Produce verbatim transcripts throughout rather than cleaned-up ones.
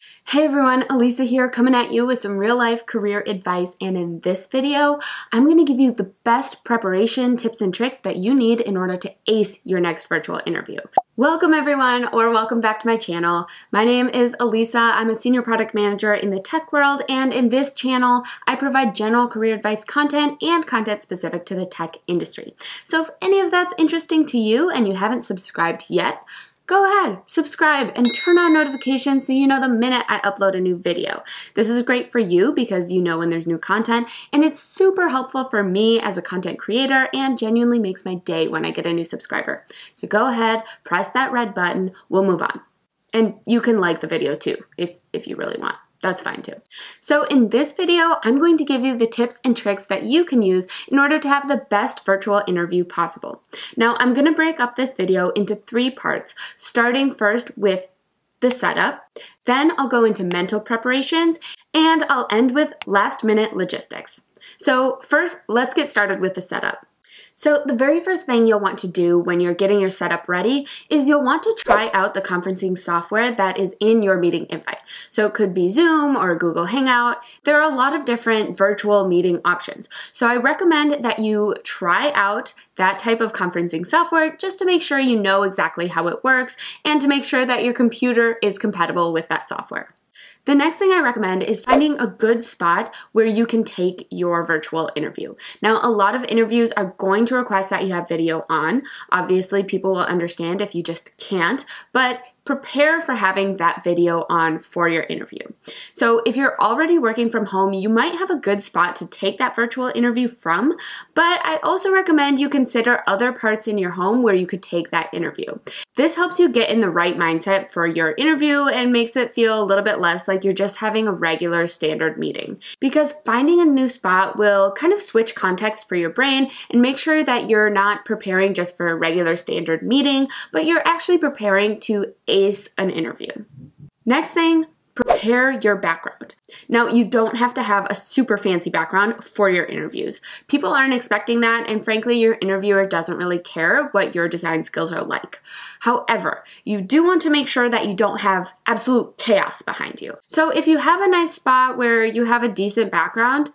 Hey everyone, Elisa here coming at you with some real life career advice, and in this video, I'm going to give you the best preparation tips and tricks that you need in order to ace your next virtual interview. Welcome everyone, or welcome back to my channel. My name is Elisa. I'm a senior product manager in the tech world, and in this channel, I provide general career advice content and content specific to the tech industry. So if any of that's interesting to you and you haven't subscribed yet, go ahead, subscribe, and turn on notifications so you know the minute I upload a new video. This is great for you because you know when there's new content, and it's super helpful for me as a content creator and genuinely makes my day when I get a new subscriber. So go ahead, press that red button, we'll move on. And you can like the video too, if, if you really want. That's fine too. So in this video, I'm going to give you the tips and tricks that you can use in order to have the best virtual interview possible. Now, I'm going to break up this video into three parts, starting first with the setup, then I'll go into mental preparations, and I'll end with last minute logistics. So first, let's get started with the setup. So the very first thing you'll want to do when you're getting your setup ready is you'll want to try out the conferencing software that is in your meeting invite. So it could be Zoom or Google Hangout. There are a lot of different virtual meeting options. So I recommend that you try out that type of conferencing software just to make sure you know exactly how it works and to make sure that your computer is compatible with that software. The next thing I recommend is finding a good spot where you can take your virtual interview. Now, a lot of interviews are going to request that you have video on. Obviously, people will understand if you just can't, but prepare for having that video on for your interview. So if you're already working from home, you might have a good spot to take that virtual interview from, but I also recommend you consider other parts in your home where you could take that interview. This helps you get in the right mindset for your interview and makes it feel a little bit less like you're just having a regular standard meeting. Because finding a new spot will kind of switch context for your brain and make sure that you're not preparing just for a regular standard meeting, but you're actually preparing to ace an interview. Next thing, prepare your background. Now, you don't have to have a super fancy background for your interviews. People aren't expecting that, and frankly, your interviewer doesn't really care what your design skills are like. However, you do want to make sure that you don't have absolute chaos behind you. So if you have a nice spot where you have a decent background,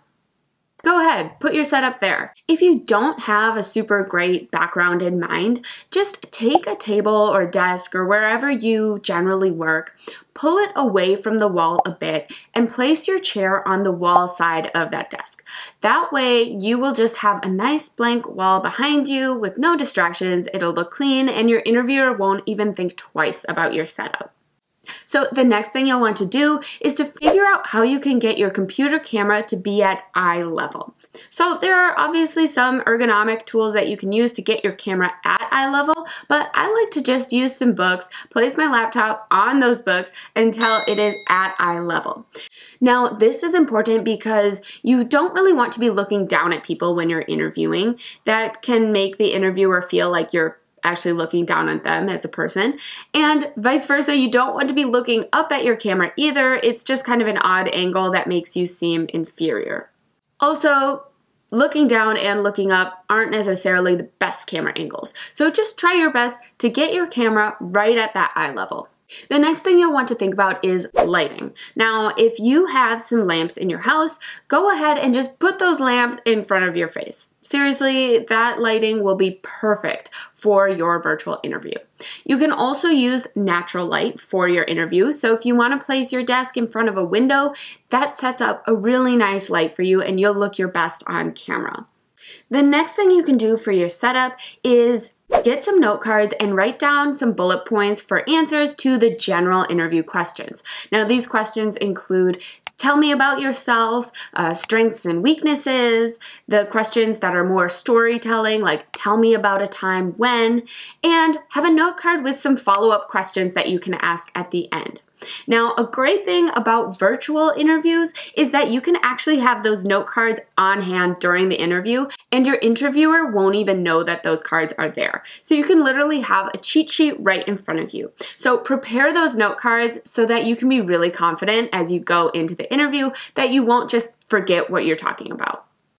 go ahead, put your setup there. If you don't have a super great background in mind, just take a table or desk or wherever you generally work, pull it away from the wall a bit, and place your chair on the wall side of that desk. That way, you will just have a nice blank wall behind you with no distractions, it'll look clean, and your interviewer won't even think twice about your setup. So the next thing you'll want to do is to figure out how you can get your computer camera to be at eye level. So there are obviously some ergonomic tools that you can use to get your camera at eye level, but I like to just use some books, place my laptop on those books until it is at eye level. Now, this is important because you don't really want to be looking down at people when you're interviewing. That can make the interviewer feel like you're actually looking down on them as a person, and vice versa. You don't want to be looking up at your camera either. It's just kind of an odd angle that makes you seem inferior. Also, looking down and looking up aren't necessarily the best camera angles, so just try your best to get your camera right at that eye level. The next thing you'll want to think about is lighting. Now, if you have some lamps in your house, go ahead and just put those lamps in front of your face. Seriously, that lighting will be perfect for your virtual interview. You can also use natural light for your interview. So if you want to place your desk in front of a window, that sets up a really nice light for you and you'll look your best on camera. The next thing you can do for your setup is get some note cards and write down some bullet points for answers to the general interview questions. Now, these questions include tell me about yourself, uh, strengths and weaknesses, the questions that are more storytelling, like tell me about a time when, and have a note card with some follow-up questions that you can ask at the end. Now, a great thing about virtual interviews is that you can actually have those note cards on hand during the interview, and your interviewer won't even know that those cards are there. So you can literally have a cheat sheet right in front of you. So prepare those note cards so that you can be really confident as you go into the interview that you won't just forget what you're talking about.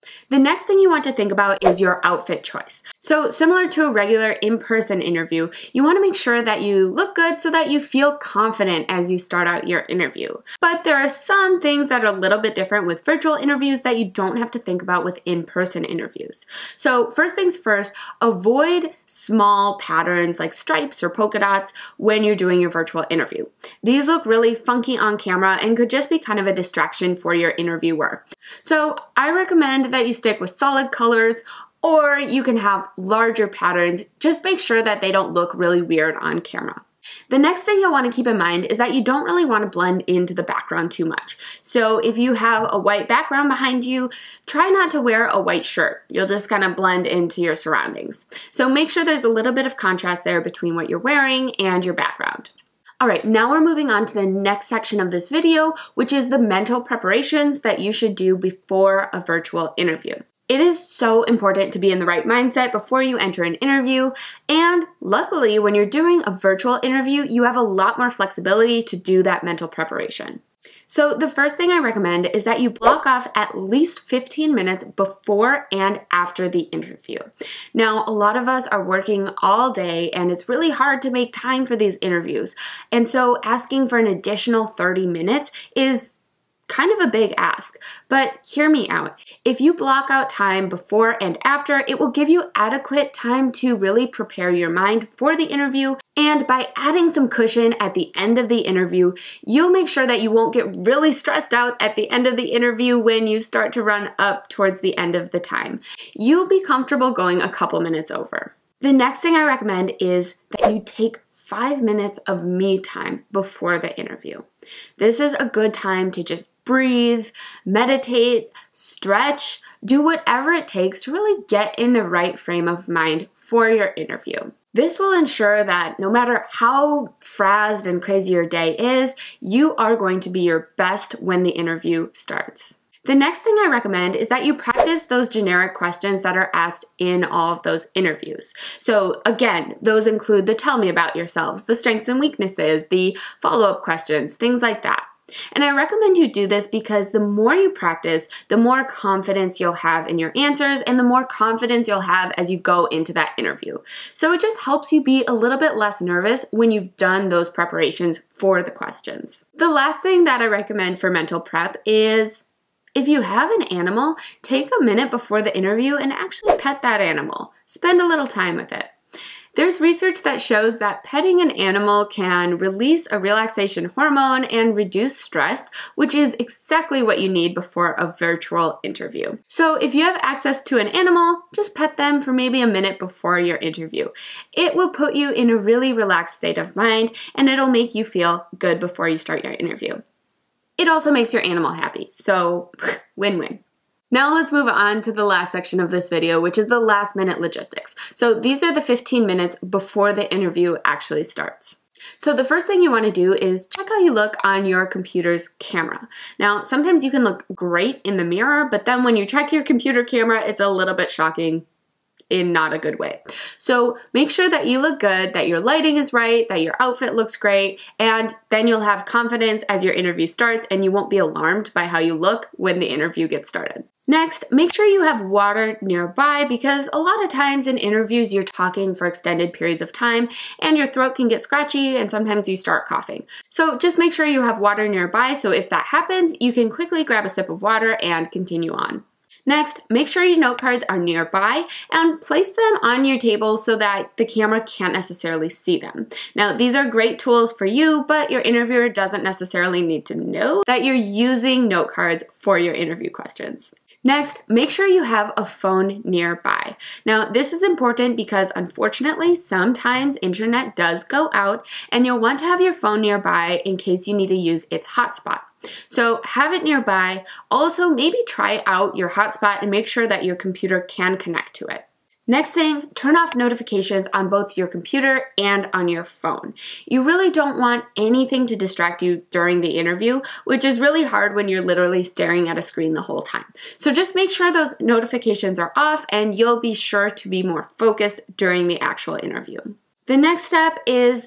The next thing you want to think about is your outfit choice. So similar to a regular in-person interview, you want to make sure that you look good so that you feel confident as you start out your interview. But there are some things that are a little bit different with virtual interviews that you don't have to think about with in-person interviews. So first things first, avoid small patterns like stripes or polka dots when you're doing your virtual interview. These look really funky on camera and could just be kind of a distraction for your interviewer. So I recommend that you stick with solid colors, or you can have larger patterns. Just make sure that they don't look really weird on camera. The next thing you'll want to keep in mind is that you don't really want to blend into the background too much. So if you have a white background behind you, try not to wear a white shirt. You'll just kind of blend into your surroundings. So make sure there's a little bit of contrast there between what you're wearing and your background. All right, now we're moving on to the next section of this video, which is the mental preparations that you should do before a virtual interview. It is so important to be in the right mindset before you enter an interview, and luckily when you're doing a virtual interview, you have a lot more flexibility to do that mental preparation. So the first thing I recommend is that you block off at least fifteen minutes before and after the interview. Now, a lot of us are working all day and it's really hard to make time for these interviews. And so asking for an additional thirty minutes is kind of a big ask, but hear me out. If you block out time before and after, it will give you adequate time to really prepare your mind for the interview, and by adding some cushion at the end of the interview, you'll make sure that you won't get really stressed out at the end of the interview when you start to run up towards the end of the time. You'll be comfortable going a couple minutes over. The next thing I recommend is that you take five minutes of me time before the interview. This is a good time to just breathe, meditate, stretch, do whatever it takes to really get in the right frame of mind for your interview. This will ensure that no matter how frazzled and crazy your day is, you are going to be your best when the interview starts. The next thing I recommend is that you practice those generic questions that are asked in all of those interviews. So again, those include the tell me about yourselves, the strengths and weaknesses, the follow-up questions, things like that. And I recommend you do this because the more you practice, the more confidence you'll have in your answers and the more confidence you'll have as you go into that interview. So it just helps you be a little bit less nervous when you've done those preparations for the questions. The last thing that I recommend for mental prep is, if you have an animal, take a minute before the interview and actually pet that animal. Spend a little time with it. There's research that shows that petting an animal can release a relaxation hormone and reduce stress, which is exactly what you need before a virtual interview. So if you have access to an animal, just pet them for maybe a minute before your interview. It will put you in a really relaxed state of mind, and it'll make you feel good before you start your interview. It also makes your animal happy, so win-win. Now let's move on to the last section of this video, which is the last minute logistics. So these are the fifteen minutes before the interview actually starts. So the first thing you want to do is check how you look on your computer's camera. Now, sometimes you can look great in the mirror, but then when you check your computer camera, it's a little bit shocking in not a good way. So make sure that you look good, that your lighting is right, that your outfit looks great, and then you'll have confidence as your interview starts and you won't be alarmed by how you look when the interview gets started. Next, make sure you have water nearby because a lot of times in interviews you're talking for extended periods of time and your throat can get scratchy and sometimes you start coughing. So just make sure you have water nearby so if that happens, you can quickly grab a sip of water and continue on. Next, make sure your note cards are nearby and place them on your table so that the camera can't necessarily see them. Now, these are great tools for you, but your interviewer doesn't necessarily need to know that you're using note cards for your interview questions. Next, make sure you have a phone nearby. Now, this is important because unfortunately, sometimes internet does go out and you'll want to have your phone nearby in case you need to use its hotspot. So have it nearby. Also, maybe try out your hotspot and make sure that your computer can connect to it. Next thing, turn off notifications on both your computer and on your phone. You really don't want anything to distract you during the interview, which is really hard when you're literally staring at a screen the whole time. So just make sure those notifications are off and you'll be sure to be more focused during the actual interview. The next step is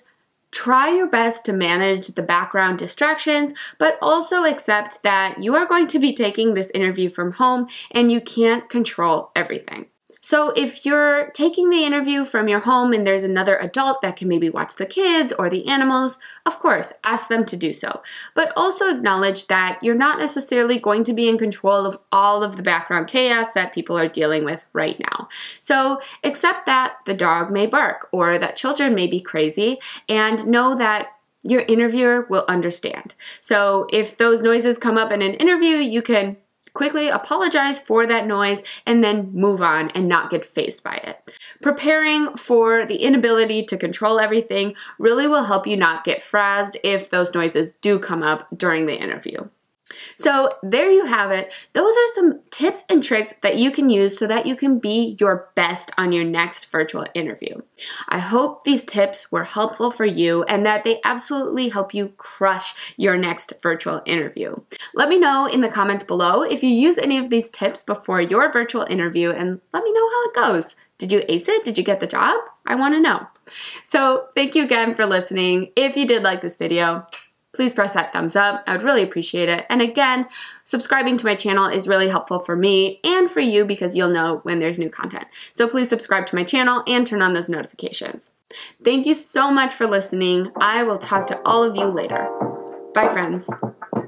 Try your best to manage the background distractions, but also accept that you are going to be taking this interview from home and you can't control everything. So if you're taking the interview from your home and there's another adult that can maybe watch the kids or the animals, of course, ask them to do so. But also acknowledge that you're not necessarily going to be in control of all of the background chaos that people are dealing with right now. So accept that the dog may bark or that children may be crazy, and know that your interviewer will understand. So if those noises come up in an interview, you can quickly apologize for that noise and then move on and not get faced by it. Preparing for the inability to control everything really will help you not get frazzed if those noises do come up during the interview. So there you have it. Those are some tips and tricks that you can use so that you can be your best on your next virtual interview. I hope these tips were helpful for you and that they absolutely help you crush your next virtual interview. Let me know in the comments below if you use any of these tips before your virtual interview, and let me know how it goes. Did you ace it? Did you get the job? I want to know. So thank you again for listening. If you did like this video, please press that thumbs up. I would really appreciate it. And again, subscribing to my channel is really helpful for me and for you because you'll know when there's new content. So please subscribe to my channel and turn on those notifications. Thank you so much for listening. I will talk to all of you later. Bye, friends.